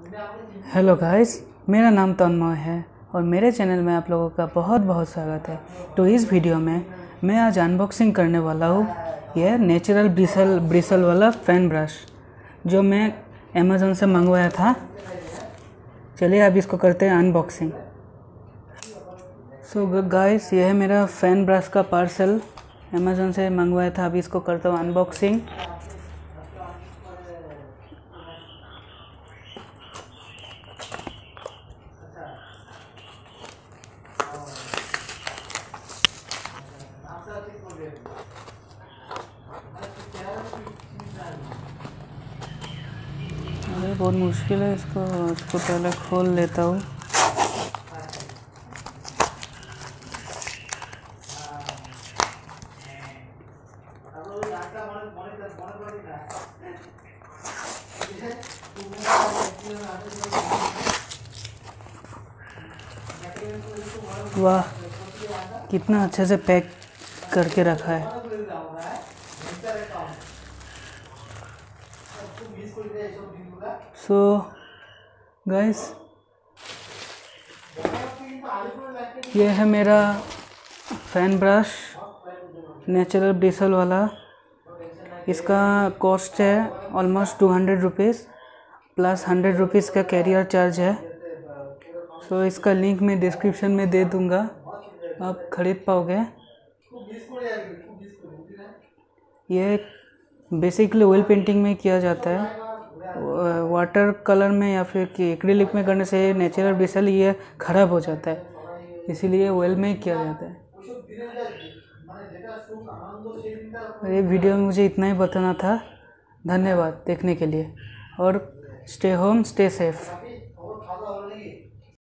Hello guys, मेरा नाम तन्मय है और मेरे चैनल में आप लोगों का बहुत बहुत स्वागत है। तो इस वीडियो में मैं आज अनबॉक्सिंग करने वाला हूँ यह नेचुरल ब्रिसल वाला फ़ैन ब्रश जो मैं अमेज़न से मंगवाया था। चलिए अब इसको करते हैं अनबॉक्सिंग। सो गाइस, यह है मेरा फ़ैन ब्रश का पार्सल, अमेज़न से मंगवाया था। अभी इसको करता हूँ अनबॉक्सिंग। अरे बहुत मुश्किल है, इसको पहले खोल लेता हूँ। वाह, कितना अच्छे से पैक करके रखा है। सो गाइस, ये है मेरा फ़ैन ब्रश नेचुरल ब्रिसल वाला। इसका कॉस्ट है ऑलमोस्ट 200 रुपीज़ प्लस 100 रुपीज़ का कैरियर चार्ज है। सो इसका लिंक मैं डिस्क्रिप्शन में दे दूँगा, आप ख़रीद पाओगे। ये बेसिकली ऑयल पेंटिंग में किया जाता है, वाटर कलर में या फिर एक्रिलिक में करने से नेचुरल ब्रिसल ये ख़राब हो जाता है, इसीलिए ऑयल में किया जाता है। ये वीडियो में मुझे इतना ही बताना था। धन्यवाद देखने के लिए और स्टे होम स्टे सेफ।